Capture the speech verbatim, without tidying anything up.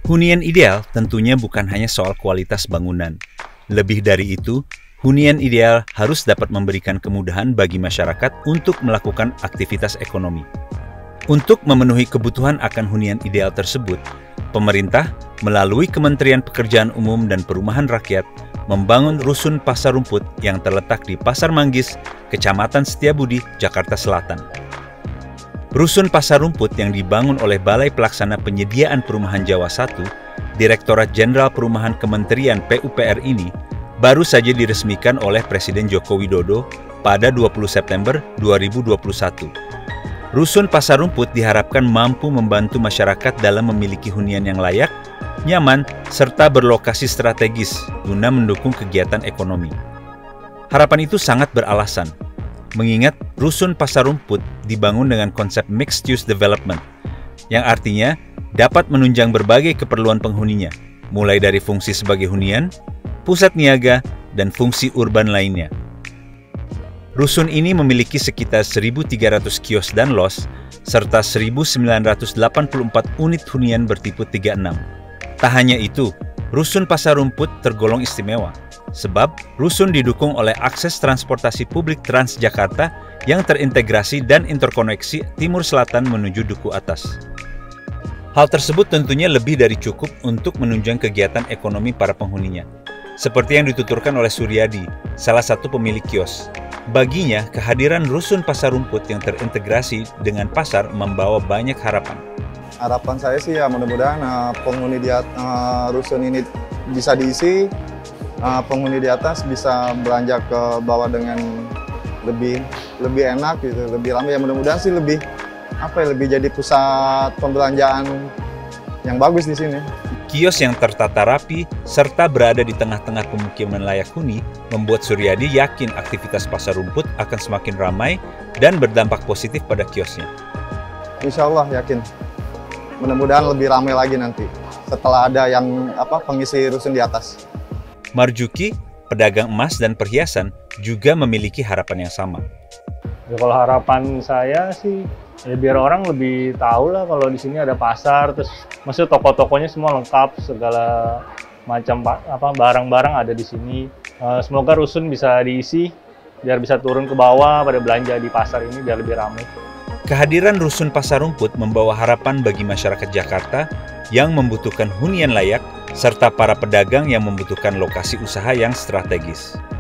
Hunian ideal tentunya bukan hanya soal kualitas bangunan. Lebih dari itu, hunian ideal harus dapat memberikan kemudahan bagi masyarakat untuk melakukan aktivitas ekonomi. Untuk memenuhi kebutuhan akan hunian ideal tersebut, pemerintah melalui Kementerian Pekerjaan Umum dan Perumahan Rakyat membangun Rusun Pasar Rumput yang terletak di Pasar Manggis, Kecamatan Setiabudi, Jakarta Selatan. Rusun Pasar Rumput yang dibangun oleh Balai Pelaksana Penyediaan Perumahan Jawa satu, Direktorat Jenderal Perumahan Kementerian P U P R ini baru saja diresmikan oleh Presiden Joko Widodo pada dua puluh September dua ribu dua puluh satu. Rusun Pasar Rumput diharapkan mampu membantu masyarakat dalam memiliki hunian yang layak, nyaman, serta berlokasi strategis guna mendukung kegiatan ekonomi. Harapan itu sangat beralasan, mengingat Rusun Pasar Rumput dibangun dengan konsep mixed use development, yang artinya dapat menunjang berbagai keperluan penghuninya, mulai dari fungsi sebagai hunian, pusat niaga, dan fungsi urban lainnya. Rusun ini memiliki sekitar seribu tiga ratus kios dan los, serta seribu sembilan ratus delapan puluh empat unit hunian bertipe tiga puluh enam. Tak hanya itu, Rusun Pasar Rumput tergolong istimewa, sebab rusun didukung oleh akses transportasi publik Transjakarta yang terintegrasi dan interkoneksi timur selatan menuju Duku Atas. Hal tersebut tentunya lebih dari cukup untuk menunjang kegiatan ekonomi para penghuninya. Seperti yang dituturkan oleh Suryadi, salah satu pemilik kios. Baginya, kehadiran Rusun Pasar Rumput yang terintegrasi dengan pasar membawa banyak harapan. Harapan saya sih ya mudah-mudahan uh, penghuni di uh, rusun ini bisa diisi, uh, penghuni di atas bisa belanja ke bawah dengan lebih lebih enak gitu, lebih ramai. Ya mudah-mudahan sih lebih apa ya, lebih jadi pusat pembelanjaan yang bagus di sini. Kios yang tertata rapi serta berada di tengah-tengah pemukiman layak huni membuat Suryadi yakin aktivitas Pasar Rumput akan semakin ramai dan berdampak positif pada kiosnya. Insya Allah yakin. Mudah-mudahan lebih ramai lagi nanti setelah ada yang apa pengisi rusun di atas. Marjuki, pedagang emas dan perhiasan, juga memiliki harapan yang sama. Ya, kalau harapan saya sih ya biar orang lebih tahu lah kalau di sini ada pasar, terus maksud toko-tokonya semua lengkap, segala macam apa barang-barang ada di sini. Uh, semoga rusun bisa diisi biar bisa turun ke bawah pada belanja di pasar ini biar lebih ramai. Kehadiran Rusun Pasar Rumput membawa harapan bagi masyarakat Jakarta yang membutuhkan hunian layak serta para pedagang yang membutuhkan lokasi usaha yang strategis.